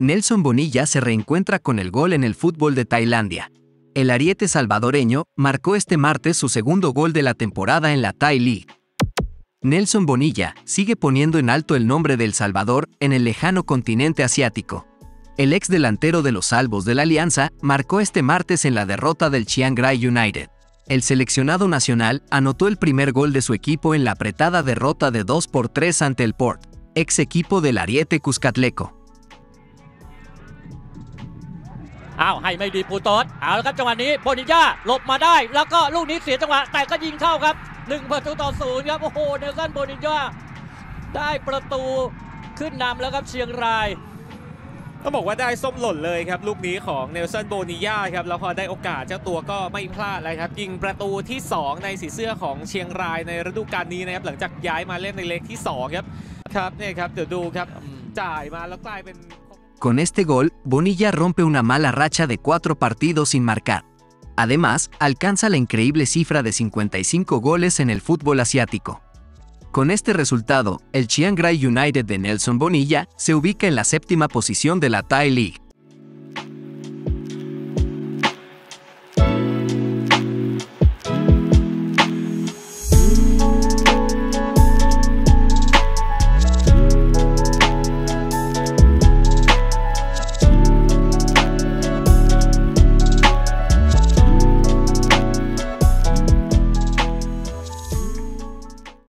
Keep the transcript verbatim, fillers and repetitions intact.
Nelson Bonilla se reencuentra con el gol en el fútbol de Tailandia. El ariete salvadoreño marcó este martes su segundo gol de la temporada en la Thai League. Nelson Bonilla sigue poniendo en alto el nombre de El Salvador en el lejano continente asiático. El ex delantero de los Salvos de la Alianza marcó este martes en la derrota del Chiang Rai United. El seleccionado nacional anotó el primer gol de su equipo en la apretada derrota de dos por tres ante el Port, ex equipo del ariete Cuscatleco. อ้าวให้ไม่ดีปูโต๊ดเอาละครับจังหวะนี้โบนิญ่าหลบมาได้แล้วก็ลูกนี้เสียจังหวะแต่ก็ยิงเข้าครับหนึ่งประตูต่อศูนย์ครับโอ้โหเนลสันโบนิญ่าได้ประตูขึ้นนำแล้วครับเชียงรายต้องบอกว่าได้ส้มหล่นเลยครับลูกนี้ของเนลสันโบนิญ่าครับแล้วพอได้โอกาสเจ้าตัวก็ไม่พลาดเลยครับยิงประตูที่สองในสีเสื้อของเชียงรายในฤดูกาลนี้นะครับหลังจากย้ายมาเล่นในเล็กที่สองครับครับเนี่ยครับเดี๋ยวดูครับจ่ายมาแล้วกลายเป็น Con este gol, Bonilla rompe una mala racha de cuatro partidos sin marcar. Además, alcanza la increíble cifra de cincuenta y cinco goles en el fútbol asiático. Con este resultado, el Chiang Rai United de Nelson Bonilla se ubica en la séptima posición de la Thai League.